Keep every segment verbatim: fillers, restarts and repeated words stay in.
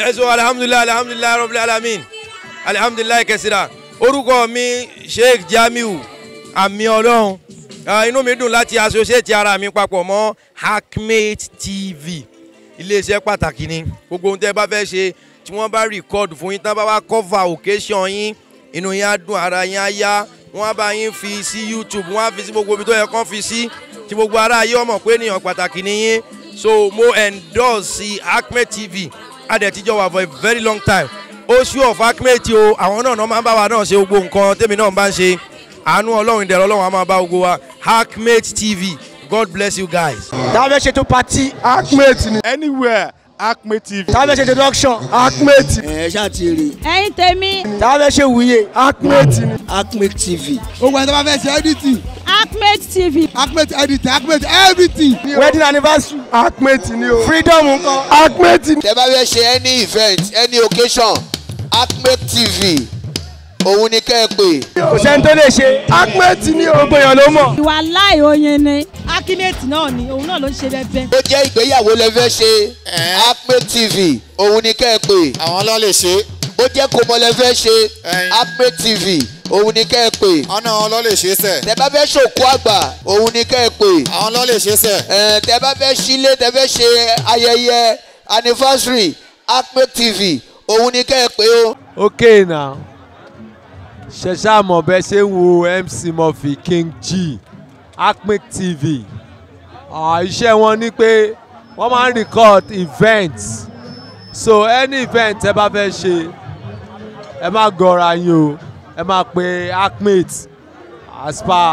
ẹ̀sùn alhamdulilayi alhamdulilayi rabbil alamin alhamdulilayi kẹsìrà orúkọ mi Sheikh Jamiu àmì ọlọ́run inú mi dùn láti associate ara mi papọ̀ mọ́ Hakmate T V iléeṣẹ́ pàtàkì ni gbogbo ohun tẹ́ bá fẹ́ ṣe tí wọ́n bá record fún yín tán bá wá cover occasion yín inú yín á dùn ara yín á yá wọ́n á bá yín fi sí YouTube wọ́n á fi sí gbogbo ibi tó yẹ kán fi sí tí gbogbo ara ayé ọmọ pé ènìyàn pàtàkì ni yín so mo endorse sí Hakmate T V adẹ̀tíjọ́ wà for a very long time oṣù of Hakmate o àwọn náà máa ń bá wa náà ṣe gbogbo nǹkan tèmi náà bá ń ṣe àánú ọlọ́run ìdẹ̀rọ̀ ọlọ́run á máa bá gbogbo wa Hakmate T V God bless you guys. táwọn fẹ́ ṣètò party Hakmate ni anywhere Hakmate T V. táwọn fẹ́ ṣètò auction Hakmate. ẹ ṣáà ti rí. ẹ̀yin tèmi. táwọn fẹ́ ṣe wúyè Hakmate ni. Hakmate T V. gbogbo ẹni tó bá fẹ́ ṣe editing. Hakmate T V. Hakmate editing Hakmate everything. wedding anniversary. Hakmate ni o. freedom nǹkan. Hakmate ni. tẹ́ bá fẹ́ ṣe any event any occasion Hakmate T V òun ni kẹ́ ẹ pè. kò sẹ́ni tó lè ṣe. Hakmate ni o. gbogbo èèyàn ló mọ̀. ìwà láì oyin ni Hakmate náà ni òun náà ló ń ṣe bẹ́ẹ̀. ó jẹ́ ìgbéyàwó lẹ fẹ́ ṣe Hakmate T V òun ni kẹ́ ẹ pè. àwọn ló lè ṣe. ó jẹ́ kómọ lẹ fẹ́ ṣe Hakmate T V òun ni kẹ́ ẹ pè. ọ̀nà àwọn ló lè ṣe sẹ̀. tẹ́ bá fẹ́ ṣòkú àgbà òun ni kẹ́ ẹ pè. àwọn ló lè ṣe sẹ̀. ẹ̀ tẹ́ bá fẹ́ sílé tẹ́ fẹ́ ṣe ayẹyẹ anniversary Hakmate T V òun ni kẹ́ ẹ pè o. okay now ṣẹ̀ṣẹ̀ àmọ̀ bẹ́ẹ̀ ṣe ń wo M C Murphy King G Hakmate T V iṣẹ́ wọn ni pé wọ́n máa ń record events so any event ẹ bá fẹ́ ṣe ẹ má gọra yín o ẹ má pe Hakmate as per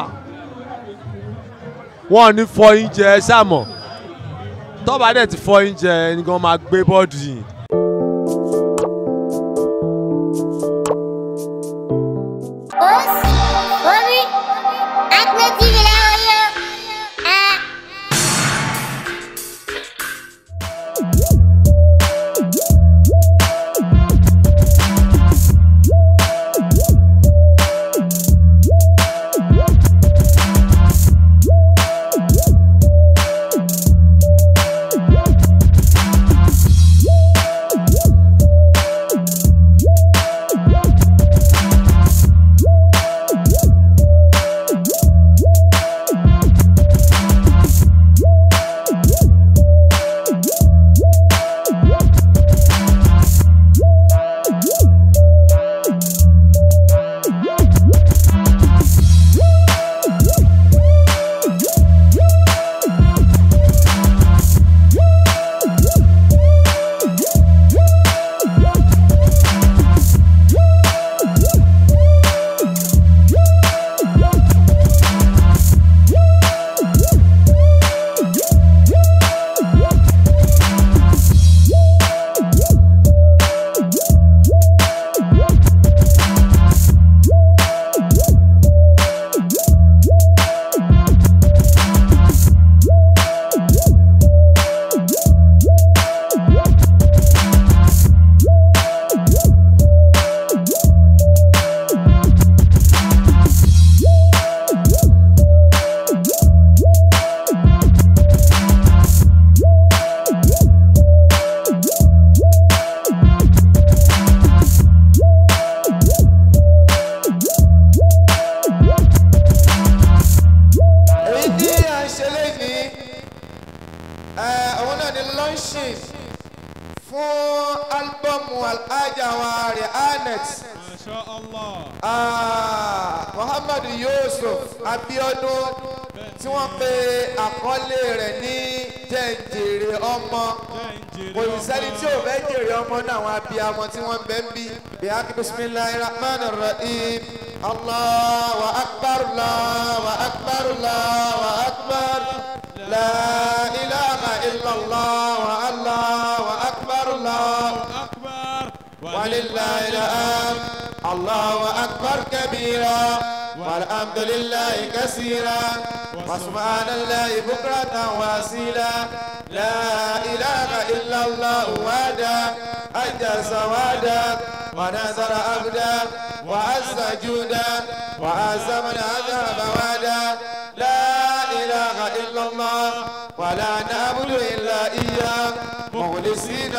wọn ní fọyín jẹ ẹ ṣàmọ̀ tọ́ba dẹ̀ ti fọyín jẹ ẹni gan máa gbé bọ́ọ̀dù yìí. fún álbọ̀mù Alhaja wa Rihanna Muhammadu Yusuf Abiodun tí wọ́n pe àkọlé rẹ̀ ní jẹ́ǹjèrè ọmọ kò ní sẹ́ni tí ò fẹ́ jèrè ọmọ náà àwọn abiyamọ tí wọ́n bẹ́ ń bí bí a kí bismillahir rahmanir rahim Allahu akbar Allahu akbar Allahu akbar la ilaha illallah wa Allahu akbar Allahu akbar walillahil hamd Allahu akbar kabira والحمد لله كثيرا وسبحان الله بكرة واسيلا لا إله إلا الله وحده أنجز وحده ونصر عبده وعز جوده وعز من عذب وحده لا إله إلا الله ولا نعبد إلا إياه مخلصين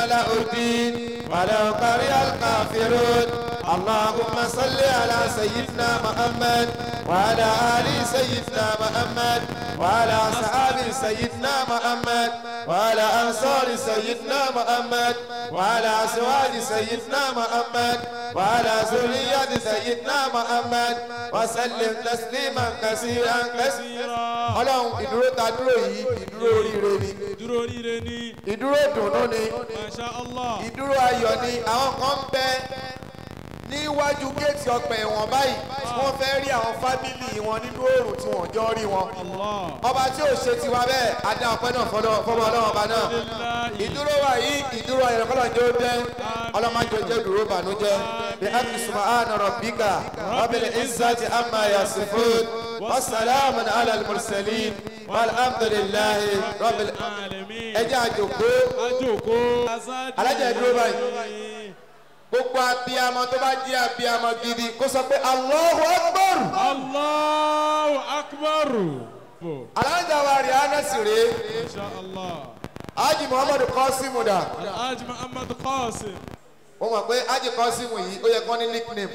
صلاح الدين ولو كره الكافرون اللهم صل على سيدنا محمد وعلى آل سيدنا محمد وعلى أصحاب سيدنا محمد وعلى أنصار سيدنا محمد وعلى أزواج سيدنا محمد وعلى ذرية سيدنا محمد وسلم تسليما كثيرا كثيرا. Ọlọ́run ìdúró ta dúró yìí ìdúró oríire ni. ìdúró oríire ni. ìdúró ìdùnnú ni. Masha Allah. ìdúró ayọ̀ ni. àwọn kan ń bẹ níwájú géètì ọgbà ẹ̀wọ̀n báyìí tí wọ́n fẹ́ rí àwọn fámìlì wọn nínú oòrùn tí wọ́n jọ rí wọn. ọba tí ò ṣe tiwa bẹ́ẹ̀ adá ọpẹ́ náà fọmọ ọlọ́run ọba náà. ìdúró wa yìí ìdúró ayọ̀ kọ́lọ́njẹ́ ó dẹ́ ọlọ́mọdé jẹ́ dúró bànújẹ́. bí abdi subhana rabbika rabbil izzati amma yasifun wa salamun ala al-mursalin walhamdulillahi rabbil alamin. ẹ jẹ́ àjòkó alájà ìdúró báyìí. gbogbo abiyamọ tó bá jẹ́ abiyamọ gidi kó sọ pé Allahu Akbar. Allahu Akbar. alájà wa rí anasi rè. Masha Allah. Haji Muhammadu Qasim da. Haji Muhammadu Qasim. mo mọ̀ pé Haji Qasim yìí ó yẹ kán ní nickname.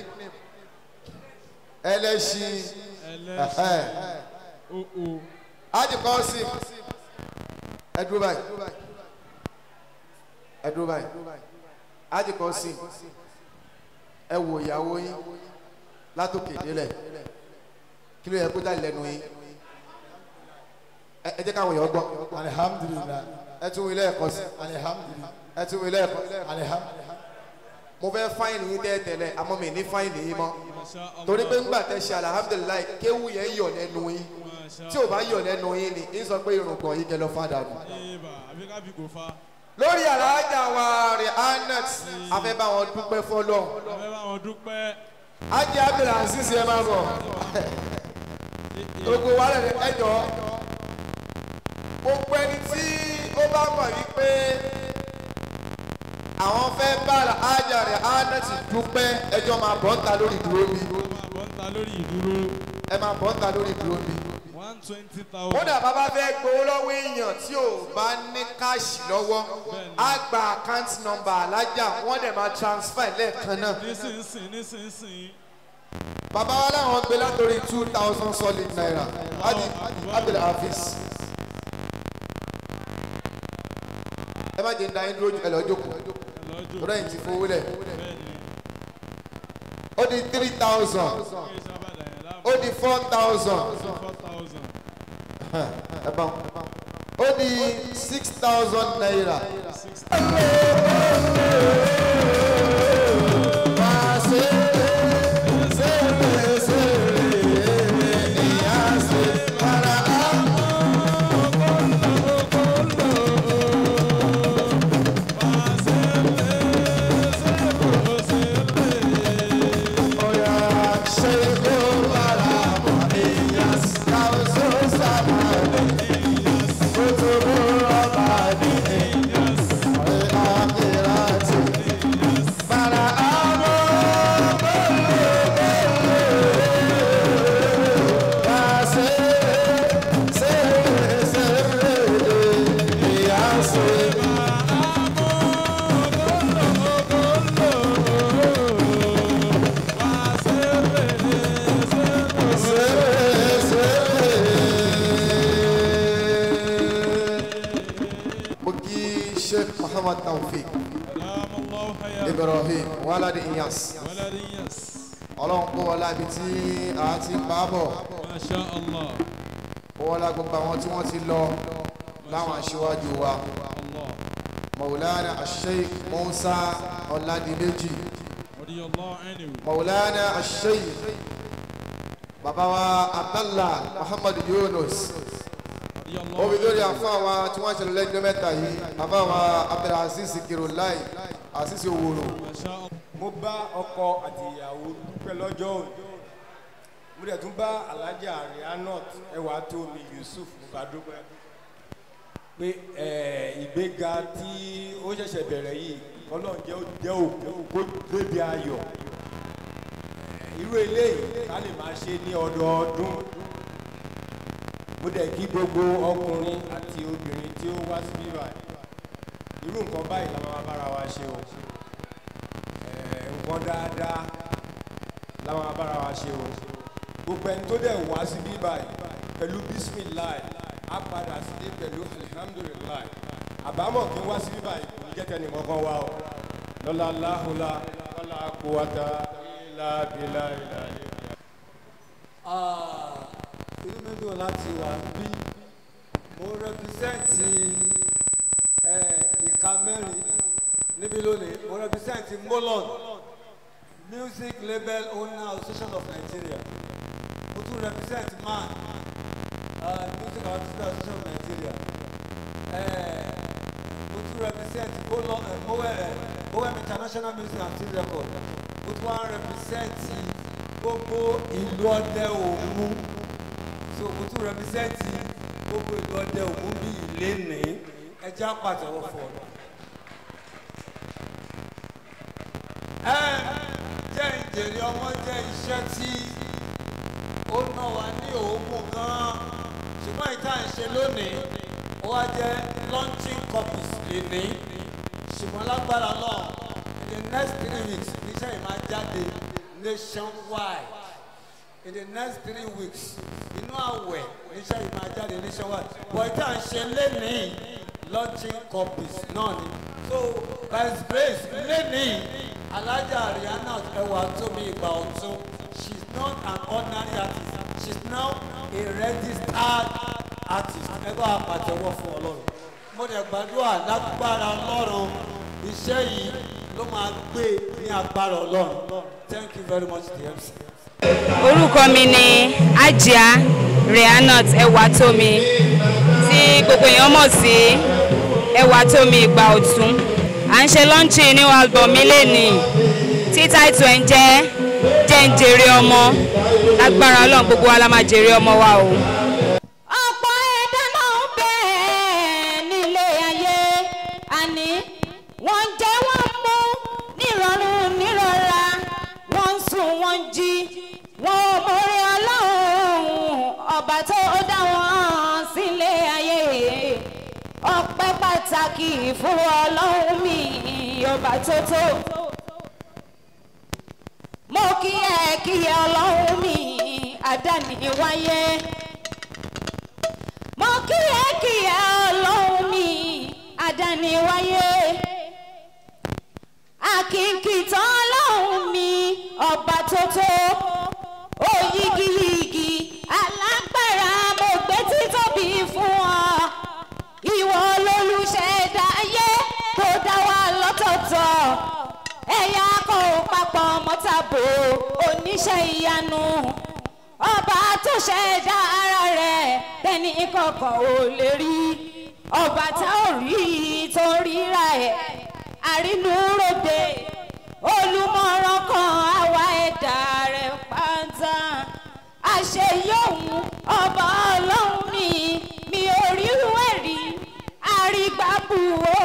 ẹlẹ́ṣin. ẹlẹ́ṣin. Haji Qasim. ẹ dúró báyìí. ẹ dúró báyìí. Haji Qasim ẹ wo ìyàwó yín látòkè délẹ̀ kí ló yẹ kó jáde lẹ́nu yín ẹ jẹ́ káwọn èèyàn gbọ́. alihamdulilayi. ẹ tún ilé ẹ̀kọ́ sí. alihamdulilayi. ẹ tún ilé ẹ̀kọ́ sí. alihamdulilayi. mo fẹ́ fáìlì yín tẹ́tẹ̀lẹ̀ àmọ́ mi ní fáìlì yín mọ́ torí pé ńgbà tẹ́ ṣe alihamdulilayi kéwù yẹn yọ̀ lẹ́nu yín tí ò bá yọ̀ lẹ́nu yín ni ń sọ pé irùngbọ̀n yín kẹ lọ fà dànù. lórí alájà wa rẹ̀ anet afẹ́ bá wọn dúpẹ́ fọlọ́. afẹ́ bá wọn dúpẹ́. Haji Abdulaziz ẹ máa bọ̀ gbogbo wa lẹ̀ ẹjọ́ gbogbo ẹni tí ó bá mọ̀ wípé àwọn fẹ́ bá alájà rẹ̀ anet dúpẹ́ ẹjọ́ máa bọ̀ ń ta lórí ìdúró mi. máa bọ̀ ń ta lórí ìdúró. ẹ máa bọ̀ ń ta lórí ìdúró mi. one twenty thousand. kódà bàbá fẹ́ gbowó lọ́wọ́ èèyàn tí ò bá ní káàṣì lọ́wọ́ á gba àkáǹtì nọ́mbà alájà wọ́n dẹ̀ máa transfer lẹ́ẹ̀kan náà. nísinsìnyí nísinsìnyí. bàbá wa láwọn gbé látòrí two thousand solid naira Haji Abdulhafiz. ẹ má jẹ́ ń da yín dúró ẹ lọ́ọ́ jókòó lọ́dọ̀ yìí ti fowó lẹ̀. ó di three thousand ó di four thousand ẹ bá ó di six thousand naira. Tawfiq Ibrahim Waladi Iyas ọlọ́run kó wọlé ibi tí a ti ń bá bọ̀ kó wọlé gbogbo àwọn tí wọ́n ti lọ láwọn aṣíwájú wa Maulana Asheikh Musa Ọládìméjì Maulana Asheikh bàbá wa Abdallah Muhammad Yunus omi lórí àfọ àwa tí wọ́n ṣẹlẹ̀ lẹ́jọ́ mẹ́ta yìí àfọ àwa Abdulaziz Kirulai Aziz Oworo. mo bá ọkọ àti ìyàwó dúpẹ́ lọ́jọ́ òní mo dẹ̀ tún bá alájà Rihanat ẹwà tó mi Yusuf mo bá dúpẹ́ pé ìgbéga tí ó ṣẹ̀ṣẹ̀ bẹ̀rẹ̀ yìí Ọlọ́run jẹ́ ó jẹ́ òkú débi ayọ̀ irú eléyìí ká lè máa ṣe ní ọdọọdún mo dẹ̀ kí gbogbo ọkùnrin àti obìnrin tí ó wá sí bíbá irú nǹkan báyìí la máa bára wa ṣe o nǹkan dáadáa la máa bára wa ṣe o gbogbo ẹni tó dẹ̀ wá sí bí báyìí pẹ̀lú bisimilayi á padà sílé pẹ̀lú alihamudulilayi àbámọ̀ kí n wá sí bí báyìí kò ní jẹ́ tẹ́ni kankan wá o lọ́la láhùlá wàlá kúwàtà ilà bílà ilà ilà. inú mi dùn láti wà bí mo rẹpísẹ́ǹtì ìka mẹ́rin níbí lónìí mo rẹpísẹ́ǹtì molon music label owner association of Nigeria mo tún rẹpísẹ́ǹtì man uh, music artist association of Nigeria mo tún rẹpísẹ́ǹtì Mowem international music and film record mo tún wá rẹpísẹ́ǹtì gbogbo ìlú ọdẹ òmu so mo tún rẹpísẹ́ǹtì gbogbo ìlú ọdẹ òmu bí ilé ní ẹjẹ́ àpàtẹ́wọ́ fún ọ. ẹ jẹ́ ìjèrè ọmọ jẹ́ iṣẹ́ tí ó ná wa ní òògùn gan-an ṣùgbọ́n ìta ń ṣe lónìí ó wá jẹ́ launching copies lónìí ṣùgbọ́n lágbára náà in the next three weeks níṣẹ́ yìí máa jáde nationwide in the next three weeks inú àwẹ̀ níṣẹ́ yìí máa jáde nationwide but ìta ń ṣe lónìí launching copies náà ni so by his grace lónìí Alhaja Rihanna ẹwà tómi ìgbà ọ̀tún she is not an ordinary artist she is now a registered artist ẹgbẹ́ àpàtẹ́wọ́ fún Ọlọ́run mo dẹ̀ gbàdúrà lágbára Ọlọ́run iṣẹ́ yìí ló máa gbé ní agbára Ọlọ́run thank you very much D M C. orúkọ mi ni Hajia Rihanna ẹwà tómi tí gbogbo èèyàn mọ̀ sí ẹwà tómi ìgbà ọ̀tún à ń ṣe lọ́ńchì new album mi lẹ́nìí tí táìtù ẹ̀ ń jẹ́ jẹ́ ń jèrè ọmọ lágbára Ọlọ́run gbogbo wa la máa jèrè ọmọ wa o. ọ̀pọ̀ ẹ̀dá náà ń bẹ nílé ayé àní wọ́n jẹ́ wọ́n mú nírọ̀rùn nírọ̀ra wọ́n ń sùn wọ́n ń jí wọ́n ò mórí Ọlọ́run ọba tó dá wọn sílé ayé ọpẹ́ pàtàkì fún Ọlọ́run mi ọba tó tó mo kí ẹ kí ẹ Ọlọ́run mi àdáni wáyé mo kí ẹ kí ẹ Ọlọ́run mi àdáni wáyé akínkìtàn Ọlọ́run mi ọba tó tó oyigiyigi alágbára mo gbé títóbi fún ọ ìwọ lolùṣẹ̀dá ayé tó dá wa lọ́tọ̀ọ̀tọ̀ ẹ̀yà kò papọ̀ mọ́tàbò oníṣẹ́ ìyanu ọba tó ṣẹ̀dá ara rẹ̀ tẹ́ni kọ̀ọ̀kan ò lè rí ọba tá ò rí tó ríra ẹ̀ àrínúròde olùmọ̀ràn kan àwa ẹ̀dá rẹ̀ pátá àṣeyọ̀hún ọba Ọlọ́run mi mi ò rí wẹ̀rí àrígbàbù o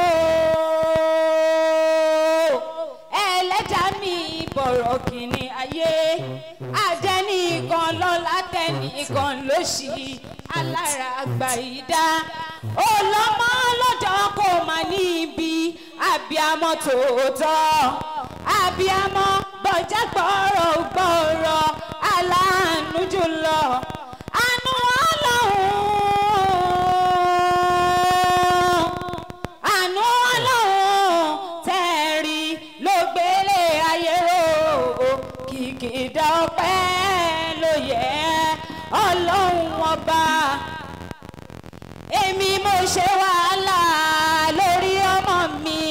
ẹlẹ́dàá mi bọ̀rọ̀ kìíní ayé àdẹ́ni kan lọ́la tẹ́ni kan lóṣì alára àgbà ìdá ọlọ́mọ lọ́dọ̀ kò má ní ibi àbíamọ tòótọ́ àbíamọ bọ̀já gbọ́rọ̀ gbọ́rọ̀ aláàánú jùlọ àánú Ọlọ́run àánú Ọlọ́run tẹ̀rí ló gbélé ayé o kìkìdá ọpẹ́ ló yẹ Ọlọ́run ọba èmi mo ṣe wàhálà lórí ọmọ mi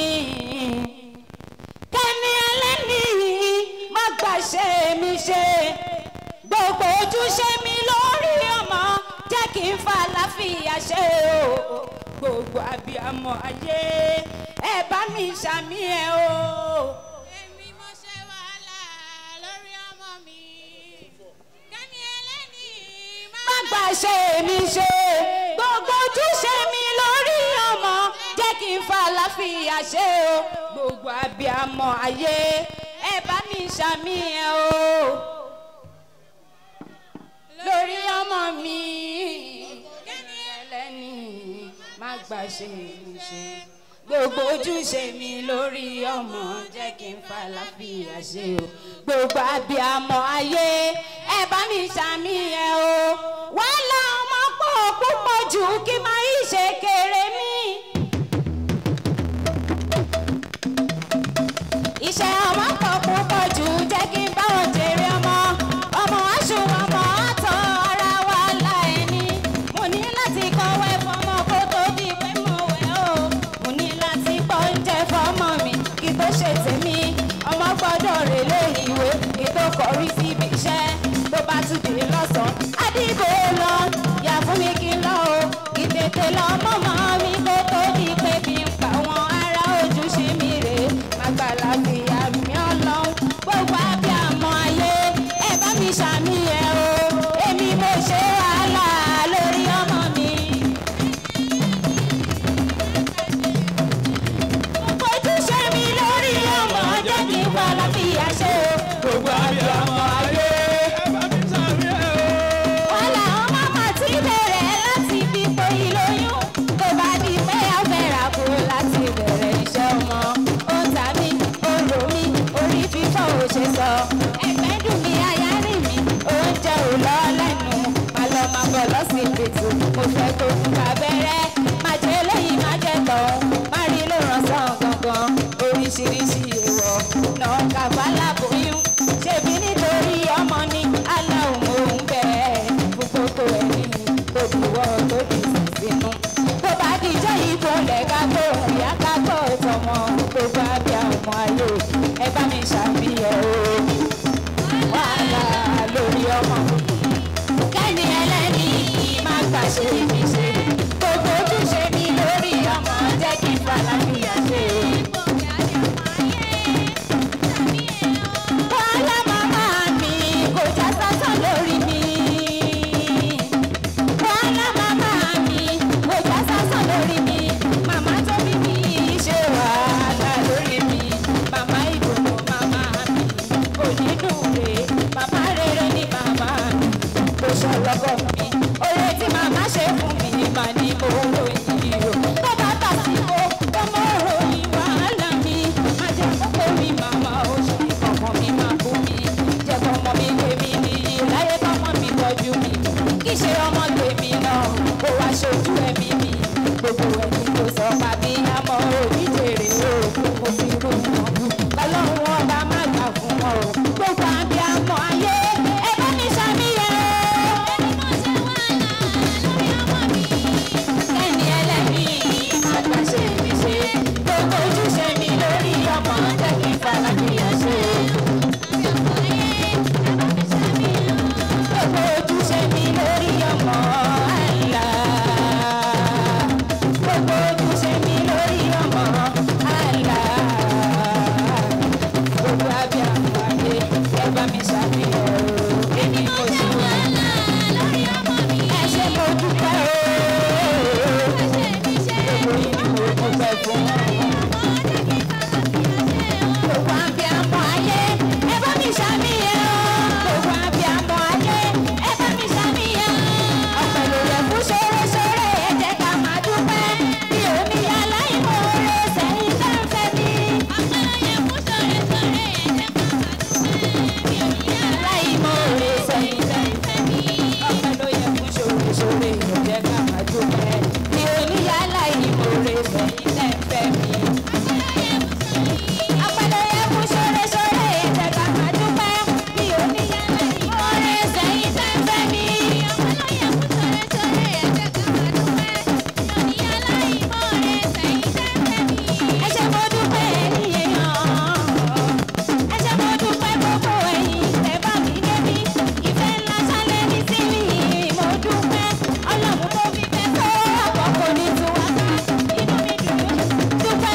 kẹ́ni ẹlẹ́ni má gbàṣẹ mi ṣe gbogbo ojúṣe mi lórí ọmọ jẹ́ kí n fa àlàáfíà ṣe o gbogbo abiyamọ ayé ẹ bá mi ṣàmì ẹ o. èmi mo ṣe wàhálà lórí ọmọ mi kẹ́ni ẹlẹ́ni má gbàṣẹ mi ṣe gbogbo ojúṣe mi lórí ọmọ jẹ́ kí n fa àlàáfíà ṣe o gbogbo abiyamọ ayé ẹ bá mi ṣàmì ẹ o lórí ọmọ mi kẹ́ni ẹlẹ́ni má gbàṣẹ mi ṣe gbogbo ojúṣe mi lórí ọmọ jẹ́ kí n fàlàfíà ṣe o gbogbo abiyamọ ayé ẹ bá mi ṣàmì ẹ o wàhálà ọmọ pọ̀ púpọ̀ jù kí máa yí ṣe kéré mi. iṣẹ́ ọmọ pọ̀ púpọ̀ jù jẹ́ kí n bá wọn jèrè ọmọ ọmọ aṣọ ọmọ àtọ̀ ara wa la ẹni mo ní láti kọ̀wé fọmọ kó tó di pé mo wẹ̀ o mo ní láti pọ̀ oúnjẹ fọmọ mi kí tó ṣe tèmi ọmọ gbọ́dọ̀ rèlé ìwé kí tó kọrí síbi iṣẹ́ tó bá tún dé lọ́sàn-án àdìbò lọ yà fún mi kí n lọ o kí tètè lọ mọ́mọ́ mi kó tó di pé bí n pa wọn ara ojúṣe mi rèé magbala fi àmì ọlọ́run gbogbo abiyamọ ayé ẹ bá mi ṣàmì ẹ o èmi mo ṣe wàhálà lórí ọmọ mi. ojúṣe mi lórí ọmọ jẹ́ kí n wà láfíà ṣe o gbogbo abiyamọ ayé ẹ bá mi ṣàmì ẹ o. wàhálà ọmọ mà ti bẹ̀rẹ̀ láti fi pé ìlóyún tó bá di pé a fẹ́ rà kó láti bẹ̀rẹ̀ iṣẹ́ ọmọ orí fífọ́ ò ṣe sọ ẹgbẹ́ dùn mí aya rìn mí oúnjẹ ò lọ lẹ́nu má lọ má bọ̀ lọ́sibítù mo fẹ́ kó fún abẹ́rẹ́ má jẹ́ lẹ́yìn má jẹ́ tọ̀hún má rí ló ràn sàn gangan oríṣiríṣi èèwọ̀ náà kàfá láboyún ṣèbí nítorí ọmọ ní aláwọ̀ òun bẹ́ẹ̀ fún gbogbo ẹ̀mí tóbi wọ́ tóbi sínú tó bá dijọ́ yìí tó lẹ̀ ká tó ìyá ká tó tọmọ gbogbo abiyamọ ayé ẹ bá mi ṣàfihàn o wàhálà lórí ọmọ kẹ́ni ẹlẹ́ni má gbàṣe mi ṣe gbogbo ojúṣe mi lórí ọmọ jẹ́ kí n fàlàfíà ṣe o. wàhálà màmá mi kò já sásán lórí mi wàhálà màmá mi kò já sásán lórí mi màmá tó bí mi ṣe wàhálà lórí mi màmá ìdùnnú màmá mi kò ní dùn rè màmá rere ní màmá mi kò ṣọlọ́gọ́ mi oore tí màmá ṣe fún mi mà ní mo ròyìn o tó bá tàsíkò tó mọ ròyìn wàhálà mi má jẹ́ kókó mi màmá o ṣe ìkọ̀kọ̀ mi máa kú mi jẹ́ kọ́mọ mi gbé mi nìyí láyé kọ́mọ mi tọ́jú mi kì í ṣe ọmọ gbèmí náà kó wá ṣojú ẹ̀mí mi gbogbo ẹni tó sọ pàbí àmọ́ òbí jèrè o mo fi rò wọ́n ọlọ́run ọba má gbà fún wọn o gbogbo abiyamọ ayé ẹ bá mi ṣàmìyẹ kẹ́ni ẹlẹ́ni àgbàṣe mi ṣe gbogbo ojúṣe mi lórí ọmọ jẹ́ kí n fàlàfíà ṣe gbogbo ojúṣe mi lórí ọmọ àìlá gbogbo ojúṣe mi lórí ọmọ àìlá gbogbo abiyamọ ayé ẹ bá mi ṣàfihàn èmi kò sí wàhálà lórí ọmọ mi ẹ ṣe mo dúpẹ́ o gbogbo yìí ni mo dúpẹ́ fún gbogbo abiyamọ ayé ẹ bá mi ṣàfihàn gbogbo abiyamọ ayé ẹ bá mi ṣàfihàn ọ̀pẹ̀ ló yẹ fún ṣoore-ṣoore ẹ jẹ́ ká máa dúpẹ́ bí omi aláìmoore sẹ́yìn tó ń fẹ́ mi. ọ̀pẹ̀ ló yẹ fún ṣoore-ṣoore ẹ jẹ́ ká máa dúpẹ́ bí omi aláìmoore sẹ́yìn tó ń fẹ́ mi. ọ̀pẹ̀ ló yẹ fún ṣoore-ṣoore ẹ jẹ́ ká máa dúpẹ́ bí omi aláìmoore sẹ́yìn tó ń fẹ́ mi. ọ̀pẹ̀ ló yẹ fún ṣoore-ṣoore ẹ jẹ́ ká máa dúpẹ́ bí omi aláìmoore sẹ́yìn tó ń fẹ́ mi. ọ̀pẹ̀ ló yẹ fún ṣoore-ṣoore ẹ jẹ́ ká máa dúpẹ́ bí omi aláìmoore sẹ́yìn tó ń fẹ́ mi. ẹ ṣé mo dúpẹ́ ẹ̀yin èèyàn ẹ ṣé mo dúpẹ́ gbogbo ẹ̀yin tẹ́ bá mi débi ìfẹ́ ńlá ṣálẹ̀ ní sí mi mo dúpẹ́ ọlọ́run tó fi fẹ́ tó àkọ́kọ́ ní tiwa ká inú mi dùn dúpẹ́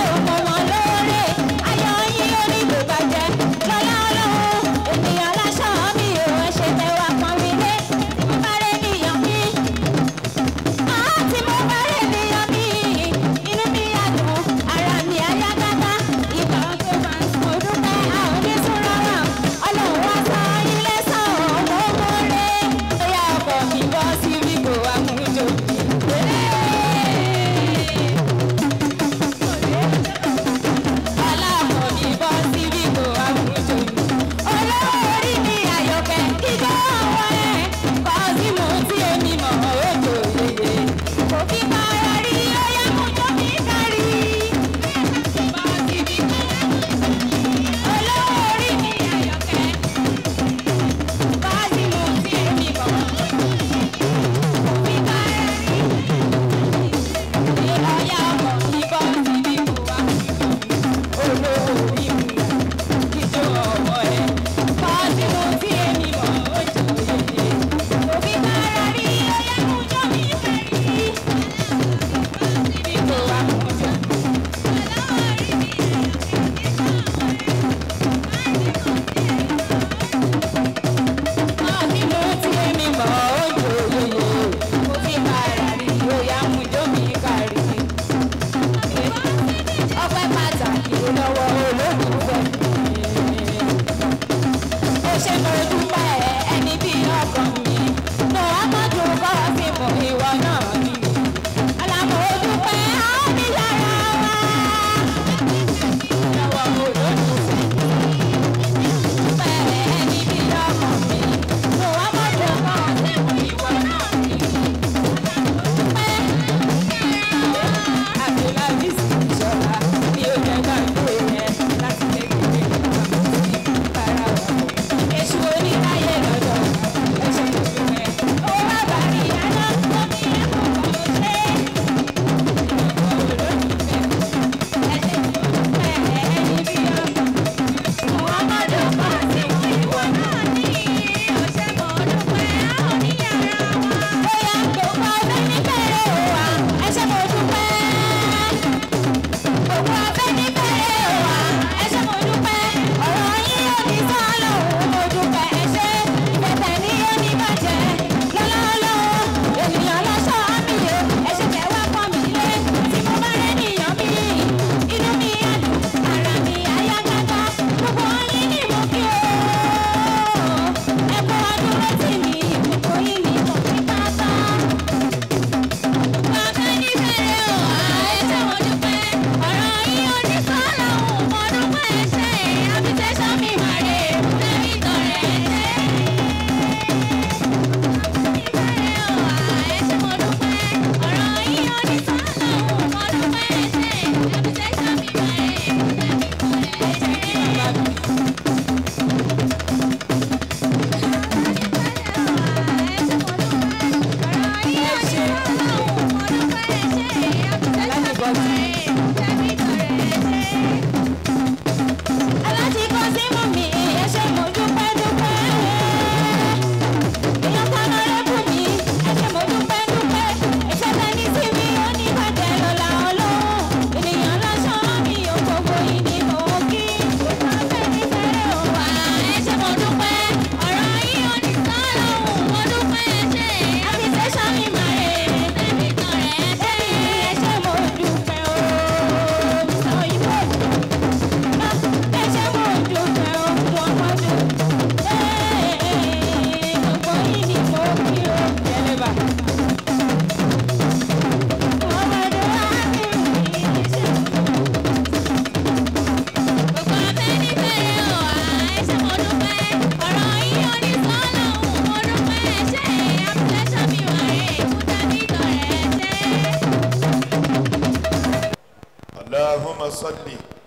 اللهم صل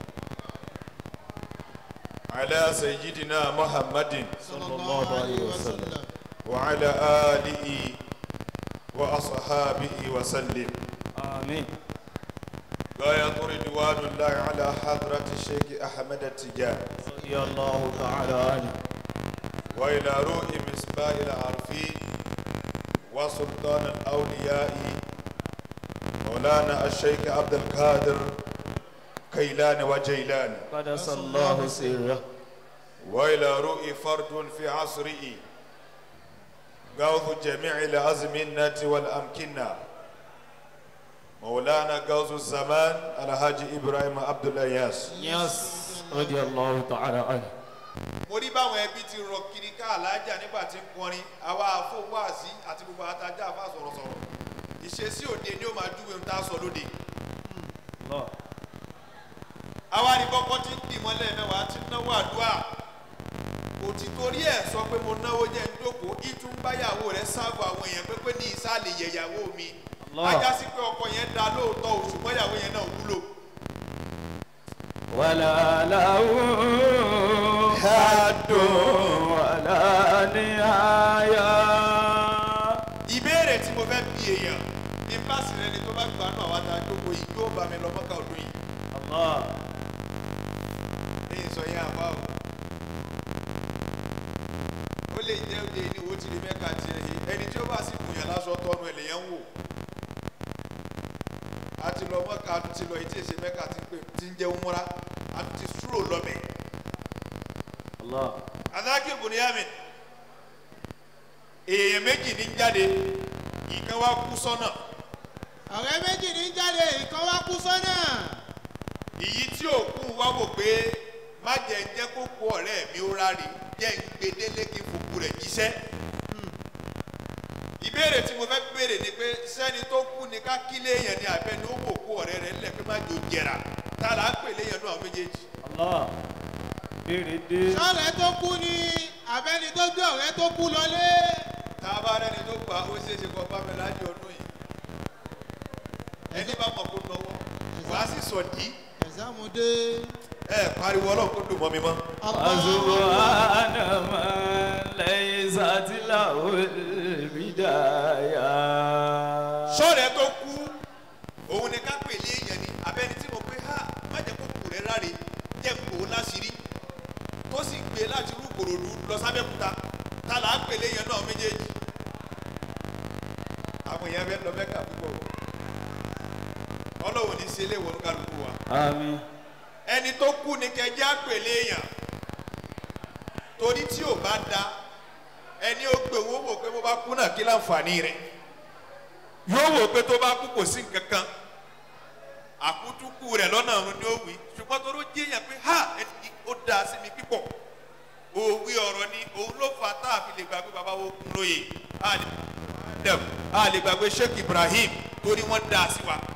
على سيدنا محمد صلى الله عليه وسلم وعلى آله وأصحابه وسلم آمين. غاية رضوان الله على حضرة الشيخ أحمد التجاني رضي الله تعالى عنه وإلى روح مصباح العارفين وسلطان الأولياء مولانا الشيخ عبد القادر كيلان وجيلان قدس الله سره وإلى روح فرد في عصره غوث جميع الأزمنة والأمكنة مولانا غوث الزمان الحاج إبراهيم عبد الإياس يس رضي الله تعالى عنه. mo rí báwọn ẹbí ti rọ kiri ká alájà nígbà tí ń kọrin àwa àfọwọ́àsí àti gbogbo àtàjà àfa sọ̀rọ̀sọ̀rọ̀ ìṣesí òde ni ó máa dúwe ń tá a sọ lóde. àwa ni kọ́kọ́ ti ń dì mọ́lẹ̀ mẹ́wàá ti náwó àdúrà kò ti torí ẹ̀ sọ pé mo náwó jẹ́ ń dóko ìtún báyàwó rẹ̀ sáàbù àwọn èèyàn pé pé ní ìsàlẹ̀ yẹ̀yàwó mi ajá sí pé ọkọ yẹn dá lóòótọ́ òṣùpọ̀ ìyàwó yẹn náà wúlò. ولا له حد ولا نهاية. ìbéèrè tí mo fẹ́ bi èèyàn ní fásitì rẹ ni tó bá gbà náà wá dáa jókòó yìí yóò bá mi lọ mọ́ká ọdún yìí. ní ìsọ yẹn àbá o ó lè jẹ́ òde ní owó tí lè mẹ́ka tiẹ̀ yìí ẹni tí ó bá sì kùnyàn lásọ tọ́nu ẹ̀ lèyàn ń wò a ti lọ mọ́ká a tún ti lọ èyí tí èsè mẹ́ka ti ń jẹun múra a tún ti súrò lọ́bẹ̀. adáké bùnìyàmì èèyàn méjì ní jáde ìkan wá kú sọ́nà. ọ̀rẹ́ méjì ní jáde ìkan wá kú sọ́nà. èyí tí òkú wá wò pé má jẹ́ ń jẹ́ kó kó ọ̀rẹ́ mi ó rárí jẹ́ ń gbé délé kí fòkú rẹ̀ jíṣẹ́. ìbéèrè tí mo fẹ́ béèrè ni pé sẹ́ni tó kú ni ká kílé yẹn ni àbẹ́ ni ó wò kó ọ̀rẹ́ rẹ̀ ńlẹ̀ pé má jò jẹ̀rà tá a là á pèlè yẹn náà méjèèjì. béèrè dé. sọ́ọ̀rẹ́ tó kú ni àbẹ́ni tó gbé ọ̀rẹ́ tó kú lọlé. tá a bá rẹ́ni tó gbà ó ṣeé ṣe kó bá mi láti ọdún yìí ẹni bá mọ̀ kó lọ́wọ́ wàá sì sọ dí. ẹ̀sàmù dé. ẹ pariwo ọlọ́run kó dùn mọ́ mi mọ́. subhana man laysa lahu bidaya. sọ́ọ̀rẹ́ tó kú òun ni ká pèlè èèyàn ni abẹ́ni tí mo pé ha má jẹ́ kó kù rẹ̀ ráre jẹ́ ń kó láṣìírí tó sì gbé láti rú Ìkòròdú lọ sábẹ́kúta tá là á pèlè èèyàn náà méjèèjì. àwọn èèyàn fẹ́ lọ mẹ́ka púpọ̀ ọlọ́run ní sí ilé ìwọ̀n kálukú wa. àmín. ẹni tó kú ni kẹjẹ́ àpèlè èèyàn torí tí ò bá da ẹni ó gbé owó wò pé bó bá kú náà kí láǹfààní rẹ̀ yóò wò pé tó bá kú kò sí nǹkan kan àkútúkù rẹ̀ lọ́nà ọ̀run ni ó wí ṣùgbọ́n tó ló jẹ́ èèyàn pé ha ẹni ó dáa sí mi pípọ̀ òwe ọ̀rọ̀ ni òun ló fa tá a fi lè gbàgbé bàbá wo kún lóye a lè gbàgbé Sheikh Ibrahim torí wọ́n dáa sí wa.